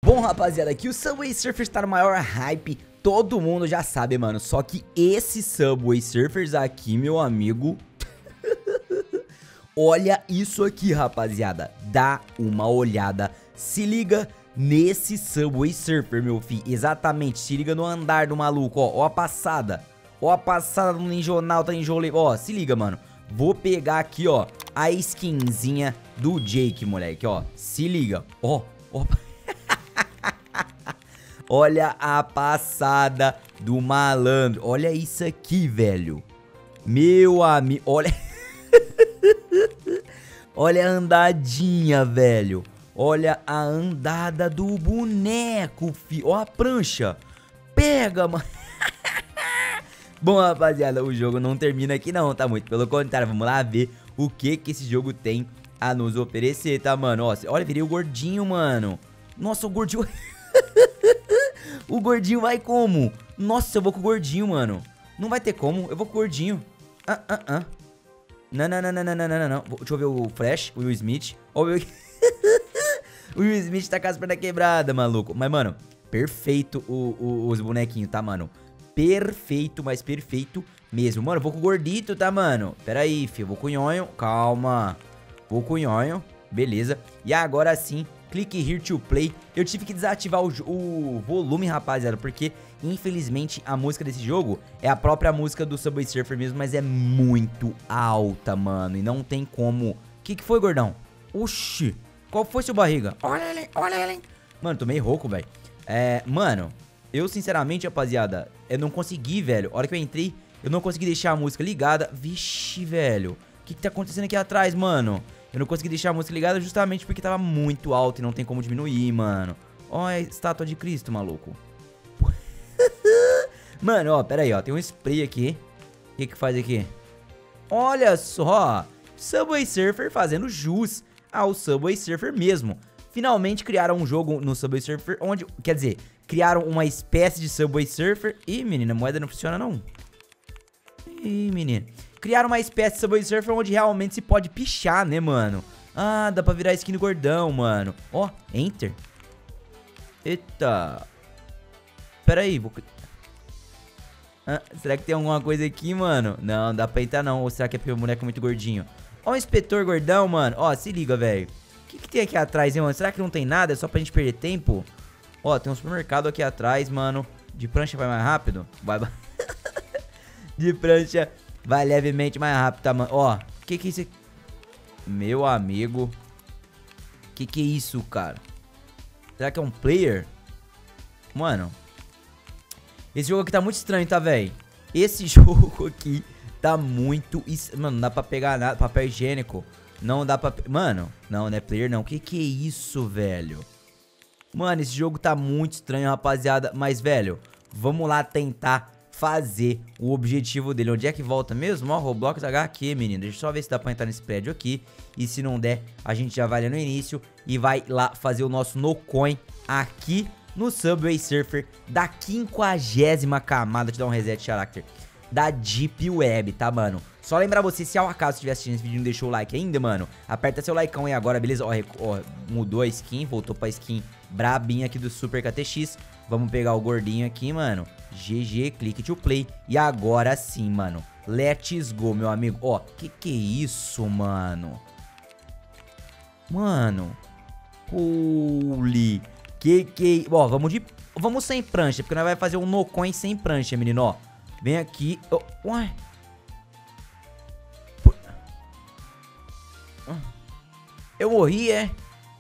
Bom, rapaziada, aqui o Subway Surfers tá no maior hype, todo mundo já sabe, mano. Só que esse Subway Surfers aqui, meu amigo... Olha isso aqui, rapaziada. Dá uma olhada. Se liga nesse Subway Surfer, meu filho. Exatamente, se liga no andar do maluco, ó. Ó a passada. Ó a passada do Ninjonauta, Ninjole. Ó, se liga, mano. Vou pegar aqui, ó, a skinzinha do Jake, moleque, ó. Se liga. Ó, ó. Olha a passada do malandro. Olha isso aqui, velho. Meu amigo, olha... Olha a andadinha, velho. Olha a andada do boneco, filho. Ó a prancha. Pega, mano. Bom, rapaziada, o jogo não termina aqui não, tá? Muito pelo contrário, vamos lá ver o que esse jogo tem a nos oferecer, tá, mano? Ó, olha, virei o gordinho, mano. Nossa, o gordinho... O gordinho vai como? Nossa, eu vou com o gordinho, mano. Não vai ter como, eu vou com o gordinho. Não. Deixa eu ver o Flash, o Will Smith. Ó, o Will Smith tá com as pernas quebradas, maluco. Mas, mano, perfeito os bonequinhos, tá, mano? Perfeito, mas perfeito mesmo. Mano, vou com o gordito, tá, mano? Pera aí, filho. Vou com o nhonho. Calma. Vou com o nhonho. Beleza. E agora sim, clique here to play. Eu tive que desativar o volume, rapaziada, porque infelizmente a música desse jogo é a própria música do Subway Surfer mesmo, mas é muito alta, mano, e não tem como. Que foi, gordão? Oxi, qual foi, seu barriga? Olha ele. Mano, tô meio rouco, velho. Mano, eu sinceramente, rapaziada, eu não consegui, velho. A hora que eu entrei, eu não consegui deixar a música ligada. Vixe, velho, o que tá acontecendo aqui atrás, mano? Eu não consegui deixar a música ligada justamente porque tava muito alto e não tem como diminuir, mano. Ó, a estátua de Cristo, maluco. Mano, ó, pera aí, ó. Tem um spray aqui. O que faz aqui? Olha só. Subway Surfer fazendo jus ao Subway Surfer mesmo. Finalmente criaram um jogo no Subway Surfer onde... Quer dizer, criaram uma espécie de Subway Surfer. Ih, menina, a moeda não funciona, não. Ih, menina. Criaram uma espécie de Subway Surfer onde realmente se pode pichar, né, mano? Ah, dá pra virar skin do gordão, mano. Ó, enter. Eita. Pera aí, vou... será que tem alguma coisa aqui, mano? Não, dá pra entrar não. Ou será que é porque o boneco é muito gordinho? Ó o inspetor gordão, mano. Ó, se liga, velho. O que tem aqui atrás, hein, mano? Será que não tem nada? É só pra gente perder tempo? Ó, tem um supermercado aqui atrás, mano. De prancha vai mais rápido? Vai. De prancha vai levemente mais rápido, tá, mano? Ó, que é isso aqui? Meu amigo. Que é isso, cara? Será que é um player? Mano, esse jogo aqui tá muito estranho, tá, velho? Esse jogo aqui tá muito... Mano, não dá pra pegar nada. Papel higiênico. Não dá pra... Mano, não é player, não. Que é isso, velho? Mano, esse jogo tá muito estranho, rapaziada. Mas, velho, vamos lá tentar fazer o objetivo dele. Onde é que volta mesmo? Ó, Roblox HQ, menino. Deixa eu só ver se dá pra entrar nesse prédio aqui. E se não der, a gente já vai ali no início e vai lá fazer o nosso no coin aqui no Subway Surfer da 50ª camada. Deixa eu dar um reset character da Deep Web, tá, mano? Só lembrar você, se ao acaso estiver assistindo esse vídeo e não deixou o like ainda, mano, aperta seu likeão aí agora, beleza? Ó, mudou a skin, voltou pra skin brabinha aqui do Super KTX. Vamos pegar o gordinho aqui, mano. GG, clique to play. E agora sim, mano, let's go, meu amigo. Ó, que é isso, mano? Mano, holy... Ó, vamos sem prancha, porque nós vai fazer um no coin sem prancha, menino, ó. Vem aqui. Uai. Eu morri, é?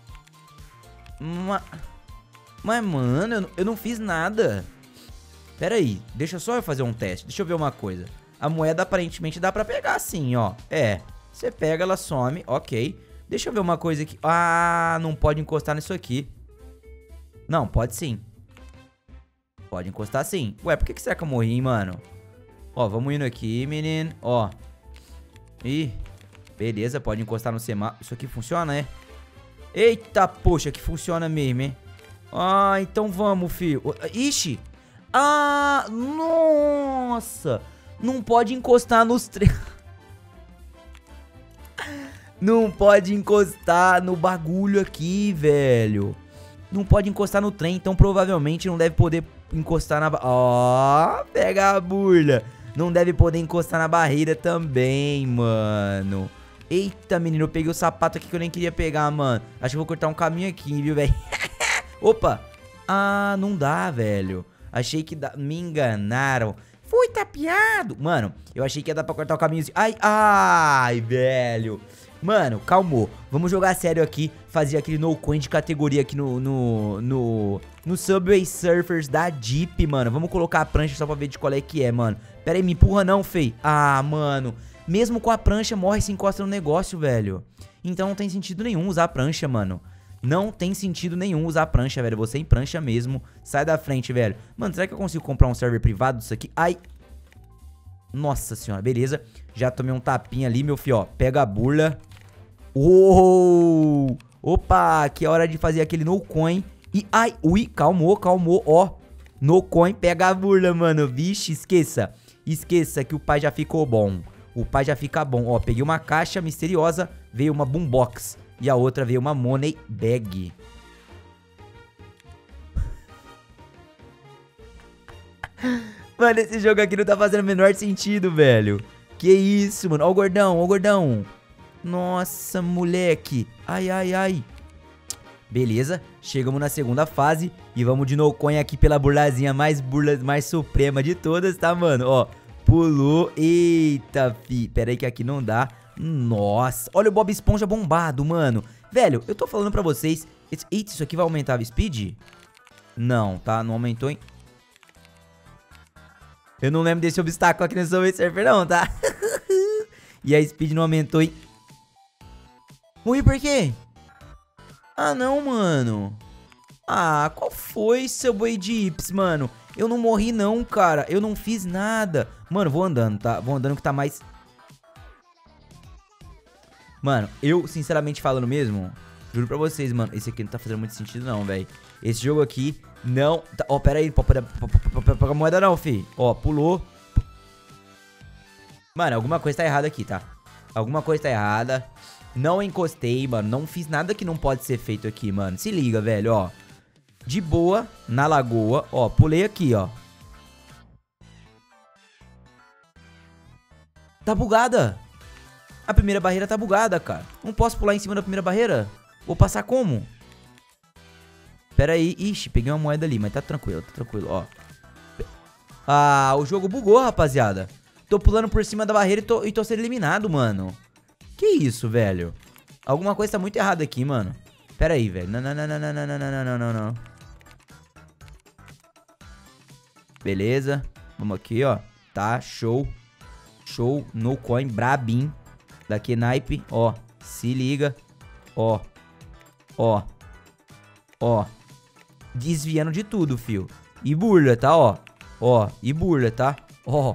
Mas mano, eu não fiz nada. Pera aí, deixa só eu fazer um teste. Deixa eu ver uma coisa. A moeda aparentemente dá pra pegar sim, ó. Você pega, ela some, ok. Deixa eu ver uma coisa aqui. Ah, não pode encostar nisso aqui. Não, pode sim. Pode encostar sim. Ué, por que será que eu morri, hein, mano? Ó, vamos indo aqui, menino. Ó. Ih, beleza, pode encostar no semáforo. Isso aqui funciona, é? Eita, poxa, que funciona mesmo, hein? Ah, então vamos, filho. Ixi. Ah, nossa. Não pode encostar nos três. Não pode encostar no bagulho aqui, velho. não pode encostar no trem, então provavelmente não deve poder encostar na... Ó, pega a burla. Não deve poder encostar na barreira também, mano. Eita, menino, eu peguei o sapato aqui que eu nem queria pegar, mano. Acho que eu vou cortar um caminho aqui, viu, velho? Opa. Ah, não dá, velho. Achei que dá... Me enganaram. Fui tapeado. Mano, eu achei que ia dar pra cortar o caminho assim. Ai, ai, velho. Mano, calmou. Vamos jogar sério aqui. Fazer aquele no coin de categoria aqui no Subway Surfers da Jeep, mano. Vamos colocar a prancha só pra ver de qual é que é, mano. Pera aí, me empurra não, fei. Ah, mano. Mesmo com a prancha, morre e se encosta no negócio, velho. Então não tem sentido nenhum usar a prancha, mano. Não tem sentido nenhum usar a prancha, velho. Você em prancha mesmo. Sai da frente, velho. Mano, será que eu consigo comprar um server privado disso aqui? Ai. Nossa senhora, beleza. Já tomei um tapinha ali, meu filho, ó. Pega a burla. Uou. Opa, que é hora de fazer aquele no coin. E, ai, ui, calmou, ó. No coin, pega a burla, mano. Vixe, esqueça. Esqueça que o pai já ficou bom. O pai já fica bom. Ó, peguei uma caixa misteriosa. Veio uma boombox. E a outra veio uma money bag. Mano, esse jogo aqui não tá fazendo o menor sentido, velho. Que isso, mano. Ó o gordão, ó o gordão. Nossa, moleque. Ai, ai, ai. Beleza, chegamos na segunda fase. E vamos de no coin aqui pela burlazinha mais suprema de todas, tá, mano? Ó, pulou. Eita, fi. Pera aí que aqui não dá. Nossa, olha o Bob Esponja bombado, mano. Velho, eu tô falando pra vocês. Eita, isso aqui vai aumentar a speed? Não, tá? Não aumentou, hein? Eu não lembro desse obstáculo aqui no Subway Surfer, não, tá? E a speed não aumentou, hein? Morri por quê? Ah, não, mano. Ah, qual foi, Subway Jeeps, mano? Eu não morri, não, cara. Eu não fiz nada. Mano, vou andando, tá? Vou andando que tá mais... Mano, eu, sinceramente falando mesmo, juro pra vocês, mano, esse aqui não tá fazendo muito sentido não, velho. Esse jogo aqui não... Ó, pera aí, pega a moeda não, fi. Ó, pulou. Mano, alguma coisa tá errada aqui, tá? Alguma coisa tá errada. Não encostei, mano, não fiz nada que não pode ser feito aqui, mano. Se liga, velho, ó. De boa, na lagoa, ó, pulei aqui, ó. Tá bugada. A primeira barreira tá bugada, cara. Não posso pular em cima da primeira barreira? Vou passar como? Pera aí. Ixi, peguei uma moeda ali, mas tá tranquilo, ó. Ah, o jogo bugou, rapaziada. Tô pulando por cima da barreira e tô sendo eliminado, mano. Que isso, velho? Alguma coisa tá muito errada aqui, mano. Pera aí, velho. Não. Beleza. Vamos aqui, ó. Tá, show. Show, no coin, brabim. Daqui naipe, ó, se liga, ó, desviando de tudo, fio. E burla, tá, ó, e burla, tá, ó,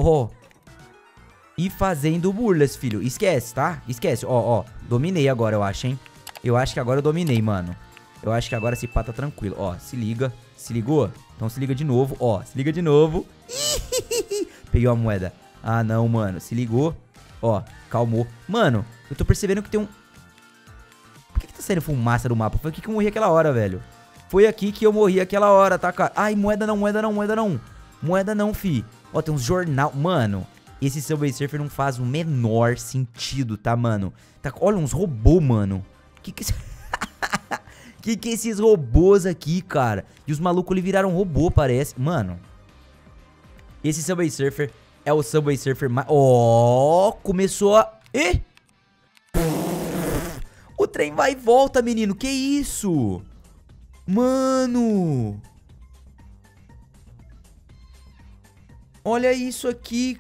e fazendo burlas, filho, esquece, tá, esquece, ó, dominei agora, eu acho, hein, eu acho que agora eu dominei, mano, eu acho que agora esse pá tá tranquilo, ó, se liga, se ligou? Então se liga de novo, ó, se liga de novo, peguei uma moeda, ah não, mano, se ligou, ó, calmou. Mano, eu tô percebendo que tem um... Por que tá saindo fumaça do mapa? Foi aqui que eu morri aquela hora, velho. Foi aqui que eu morri aquela hora, tá, cara? Ai, moeda não. Moeda não, fi. Ó, tem uns jornal... Mano, esse Subway Surfer não faz o menor sentido, tá, mano? Tá... Olha, uns robôs, mano. Que esses robôs aqui, cara? E os malucos ali viraram robô, parece. Mano, esse Subway Surfer... É o Subway Surfer mais... Ó, começou a... Ih! O trem vai e volta, menino. Que isso? Mano! Olha isso aqui,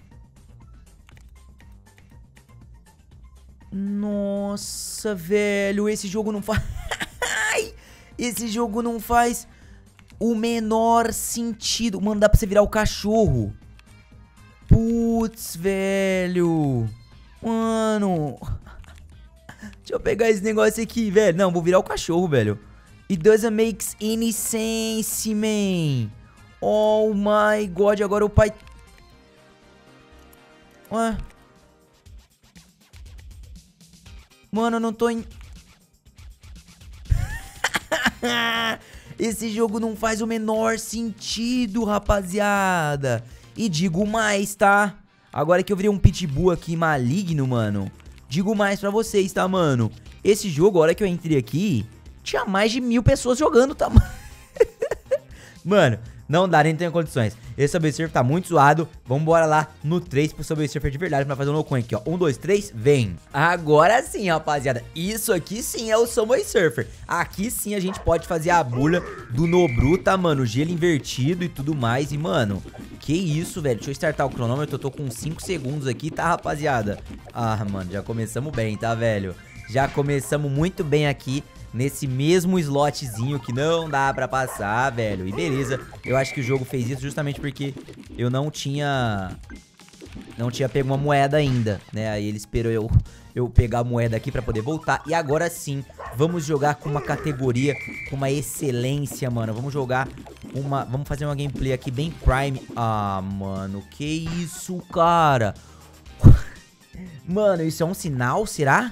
Nossa, velho. Esse jogo não faz... Esse jogo não faz o menor sentido. Mano, dá pra você virar o cachorro. Putz, velho. Mano. Deixa eu pegar esse negócio aqui, velho. Não, vou virar o cachorro, velho. It doesn't make any sense, man. Oh my god, agora o pai... Ué. Mano, eu não tô em... Esse jogo não faz o menor sentido, rapaziada. E digo mais, tá? Agora que eu virei um pitbull aqui maligno, mano, digo mais pra vocês, tá, mano? Esse jogo, a hora que eu entrei aqui, tinha mais de 1000 pessoas jogando, tá, mano? Mano, não dá, nem tenho condições. Esse Subway Surfer tá muito zoado. Vambora lá no 3 pro Subway Surfer de verdade pra fazer um no-coin aqui, ó. 1, 2, 3, vem. Agora sim, rapaziada. Isso aqui sim é o Subway Surfer. Aqui sim a gente pode fazer a bula do Nobru, tá, mano? Gelo invertido e tudo mais. E, mano, que isso, velho. Deixa eu startar o cronômetro. Eu tô com 5 segundos aqui, tá, rapaziada? Ah, mano, já começamos bem, tá, velho? Já começamos muito bem aqui nesse mesmo slotzinho que não dá pra passar, velho. E beleza, eu acho que o jogo fez isso justamente porque eu não tinha pego uma moeda ainda, né? Aí ele esperou eu pegar a moeda aqui pra poder voltar. E agora sim, vamos jogar com uma categoria, com uma excelência, mano. Vamos jogar vamos fazer uma gameplay aqui bem prime. Ah, mano, que isso, cara? Mano, isso é um sinal, será?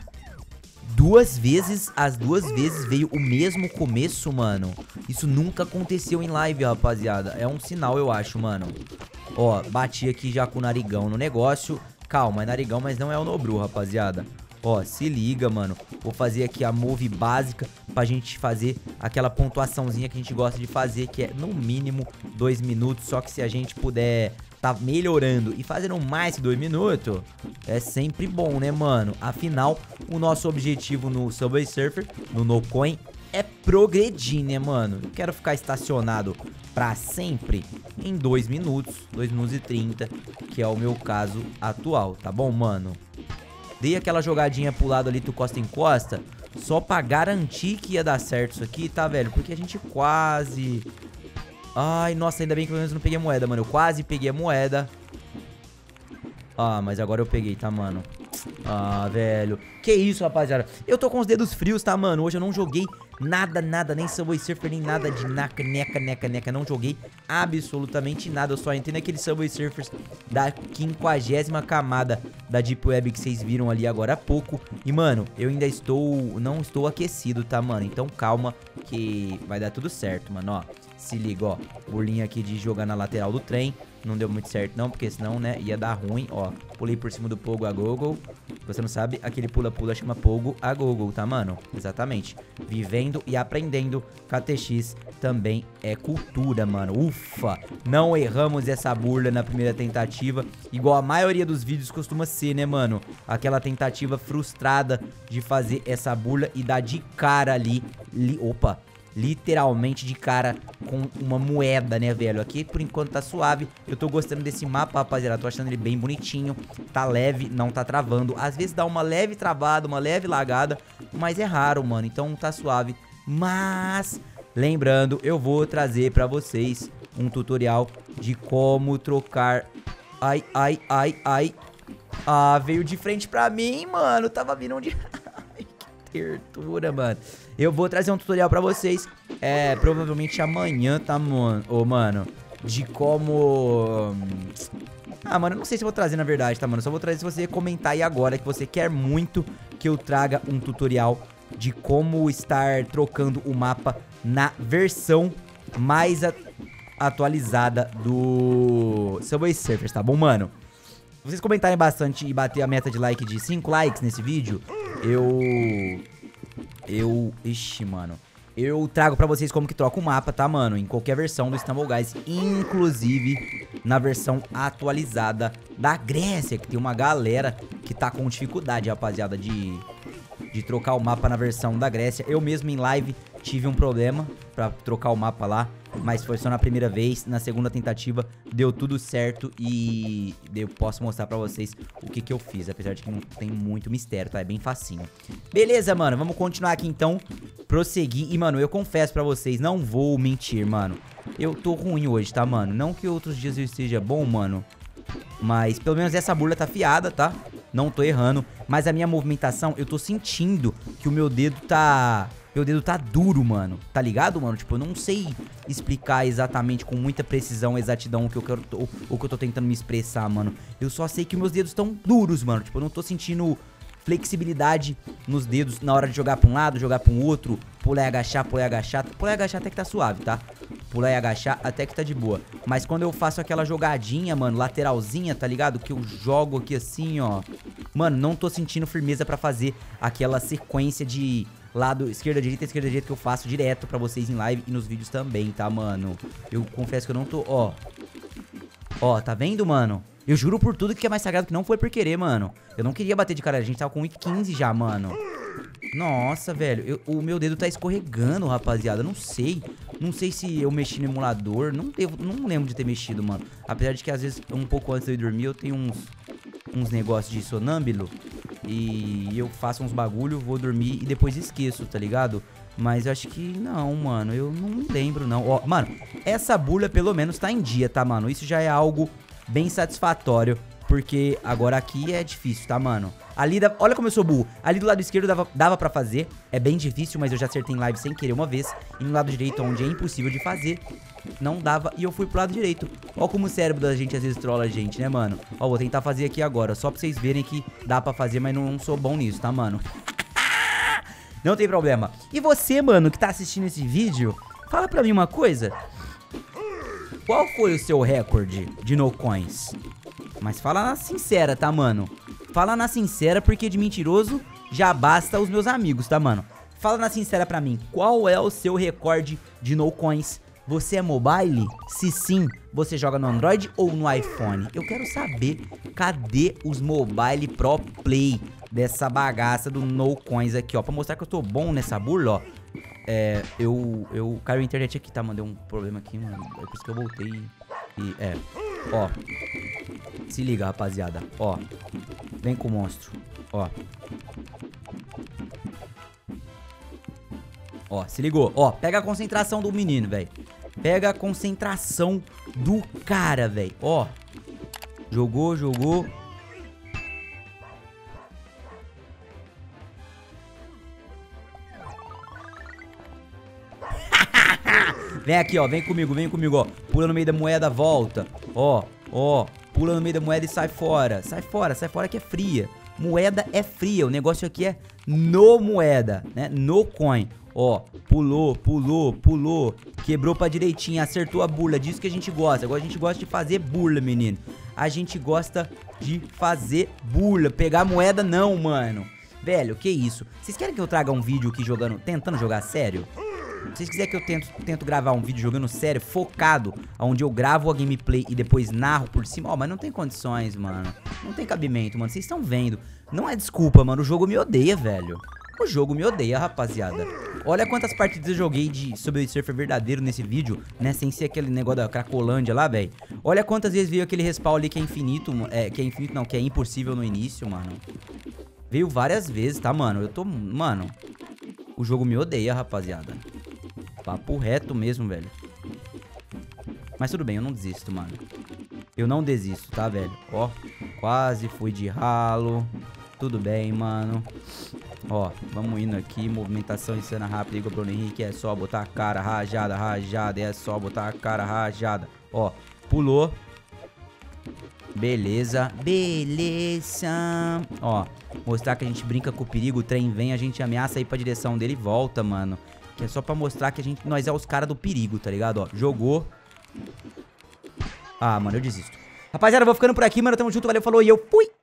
As duas vezes veio o mesmo começo, mano. Isso nunca aconteceu em live, rapaziada. É um sinal, eu acho, mano. Ó, bati aqui já com o narigão no negócio. Calma, é narigão, mas não é o Nobru, rapaziada. Ó, se liga, mano. Vou fazer aqui a move básica pra gente fazer aquela pontuaçãozinha que a gente gosta de fazer, que é no mínimo 2 minutos. Só que se a gente puder tá melhorando e fazendo mais que 2 minutos, é sempre bom, né, mano? Afinal, o nosso objetivo no Subway Surfer, no no-coin, é progredir, né, mano? Eu quero ficar estacionado pra sempre em 2 minutos, 2 minutos e 30, que é o meu caso atual, tá bom, mano? Dei aquela jogadinha pro lado ali do costa em costa, só pra garantir que ia dar certo isso aqui, tá, velho? Porque a gente quase... Ai, nossa, ainda bem que pelo menos eu não peguei a moeda, mano. Eu quase peguei a moeda. Ah, mas agora eu peguei, tá, mano? Ah, velho. Que isso, rapaziada. Eu tô com os dedos frios, tá, mano? Hoje eu não joguei nada, nem Subway Surfer, nem nada de neca. Não joguei absolutamente nada. Eu só entrei naqueles Subway Surfers da 50ª camada da Deep Web que vocês viram ali agora há pouco. E, mano, eu ainda não estou aquecido, tá, mano? Então calma que vai dar tudo certo, mano, ó. Se liga, ó, bolinha aqui de jogar na lateral do trem. Não deu muito certo não, porque senão, né, ia dar ruim. Ó, pulei por cima do Pogo a Google. Você não sabe, aquele pula-pula chama Pogo a Google, tá, mano? Exatamente. Vivendo e aprendendo, KTX também é cultura, mano. Ufa, não erramos essa burla na primeira tentativa. Igual a maioria dos vídeos costuma ser, né, mano? Aquela tentativa frustrada de fazer essa burla e dar de cara ali. Opa! Literalmente de cara com uma moeda, né, velho? Aqui, por enquanto, tá suave. Eu tô gostando desse mapa, rapaziada. Tô achando ele bem bonitinho. Tá leve, não tá travando. Às vezes dá uma leve travada, uma leve lagada, mas é raro, mano. Então tá suave. Mas, lembrando, eu vou trazer pra vocês um tutorial de como trocar... Ai. Ah, veio de frente pra mim, mano. Tava vindo de... Tortura, mano. Eu vou trazer um tutorial pra vocês, provavelmente amanhã, tá, mano? Ô, mano, de como... Ah, mano, eu não sei se eu vou trazer, na verdade, tá, mano? Só vou trazer se você comentar aí agora que você quer muito que eu traga um tutorial de como estar trocando o mapa na versão mais atualizada do Subway Surfers, tá bom, mano? Se vocês comentarem bastante e bater a meta de like de 5 likes nesse vídeo, Ixi, mano. Eu trago pra vocês como que troca o mapa, tá, mano? Em qualquer versão do Stumble Guys, inclusive na versão atualizada da Grécia, que tem uma galera que tá com dificuldade, rapaziada, de trocar o mapa na versão da Grécia. Eu mesmo em live tive um problema pra trocar o mapa lá, mas foi só na primeira vez. Na segunda tentativa deu tudo certo e eu posso mostrar pra vocês o que eu fiz, apesar de que não tem muito mistério, tá? É bem facinho. Beleza, mano, vamos continuar aqui então, prosseguir. E, mano, eu confesso pra vocês, não vou mentir, mano, eu tô ruim hoje, tá, mano? Não que outros dias eu esteja bom, mano, mas pelo menos essa burla tá afiada, tá? Não tô errando, mas a minha movimentação, eu tô sentindo que o meu dedo tá... Meu dedo tá duro, mano. Tá ligado, mano? Tipo, eu não sei explicar exatamente com muita precisão, exatidão o que eu tô tentando me expressar, mano. Eu só sei que meus dedos estão duros, mano. Tipo, eu não tô sentindo flexibilidade nos dedos na hora de jogar pra um lado, jogar pra um outro, pular e agachar, pular e agachar. Pular e agachar até que tá suave, tá? Pular e agachar até que tá de boa. Mas quando eu faço aquela jogadinha, mano, lateralzinha, tá ligado? Que eu jogo aqui assim, ó. Mano, não tô sentindo firmeza pra fazer aquela sequência de lado esquerda, direita que eu faço direto pra vocês em live e nos vídeos também, tá, mano? Eu confesso que eu não tô... Ó. Ó, tá vendo, mano? Eu juro por tudo que é mais sagrado que não foi por querer, mano. Eu não queria bater de cara, a gente tava com 1,15 já, mano. Nossa, velho, o meu dedo tá escorregando, rapaziada. Não sei. Não sei se eu mexi no emulador. Não lembro de ter mexido, mano. Apesar de que às vezes, um pouco antes de eu ir dormir, eu tenho uns negócios de sonâmbulo. E eu faço uns bagulho, vou dormir e depois esqueço, tá ligado? Mas eu acho que não, mano. Eu não lembro, não. Ó, mano, essa burla pelo menos tá em dia, tá, mano? Isso já é algo bem satisfatório. Porque agora aqui é difícil, tá, mano? Ali, olha como eu sou burro. Ali do lado esquerdo dava pra fazer. É bem difícil, mas eu já acertei em live sem querer uma vez. E no lado direito, onde é impossível de fazer, não dava. E eu fui pro lado direito. Ó como o cérebro da gente às vezes trola a gente, né, mano? Ó, vou tentar fazer aqui agora. Só pra vocês verem que dá pra fazer, mas não sou bom nisso, tá, mano? Não tem problema. E você, mano, que tá assistindo esse vídeo, fala pra mim uma coisa. Qual foi o seu recorde de no coins? Mas fala na sincera, tá, mano? Fala na sincera, porque de mentiroso já basta os meus amigos, tá, mano? Fala na sincera pra mim, qual é o seu recorde de no coins? Você é mobile? Se sim, você joga no Android ou no iPhone? Eu quero saber, cadê os mobile pro play dessa bagaça do no coins aqui, ó? Pra mostrar que eu tô bom nessa burla, ó. Eu caiu a internet aqui, tá, mano? Deu um problema aqui, mano. É por isso que eu voltei e... ó. Se liga, rapaziada. Ó. Vem com o monstro. Ó. Ó, se ligou. Ó, pega a concentração do menino, velho. Pega a concentração do cara, velho. Ó. Jogou, jogou. Vem aqui, ó. Vem comigo, ó. Pula no meio da moeda, volta. Ó, ó. Pula no meio da moeda e sai fora. Sai fora que é fria. Moeda é fria. O negócio aqui é no moeda, né? No coin. Ó, pulou, pulou, pulou. Quebrou pra direitinho, acertou a burla. Disso que a gente gosta. Agora a gente gosta de fazer burla, menino. A gente gosta de fazer burla. Pegar moeda não, mano. Velho, que isso? Vocês querem que eu traga um vídeo aqui jogando, tentando jogar sério? Se vocês quiserem que eu tento gravar um vídeo jogando sério, focado, onde eu gravo a gameplay e depois narro por cima, ó, mas não tem condições, mano. Não tem cabimento, mano. Vocês estão vendo. Não é desculpa, mano. O jogo me odeia, velho. O jogo me odeia, rapaziada. Olha quantas partidas eu joguei de Subway Surfer verdadeiro nesse vídeo, né? Sem ser aquele negócio da Cracolândia lá, velho. Olha quantas vezes veio aquele respawn ali que é infinito. Que é infinito, não, que é impossível no início, mano. Veio várias vezes, tá, mano? Eu tô... Mano, o jogo me odeia, rapaziada. Papo reto mesmo, velho. Mas tudo bem, eu não desisto, mano. Eu não desisto, tá, velho? Ó, quase fui de ralo. Tudo bem, mano. Ó, vamos indo aqui. Movimentação insana rápida. Igual Bruno Henrique. É só botar a cara rajada, rajada. É só botar a cara rajada. Ó, pulou. Beleza. Beleza. Ó, mostrar que a gente brinca com o perigo. O trem vem, a gente ameaça ir pra direção dele e volta, mano. Que é só pra mostrar que nós é os caras do perigo, tá ligado? Ó, jogou. Ah, mano, eu desisto. Rapaziada, eu vou ficando por aqui, mano. Tamo junto, valeu, falou e eu fui!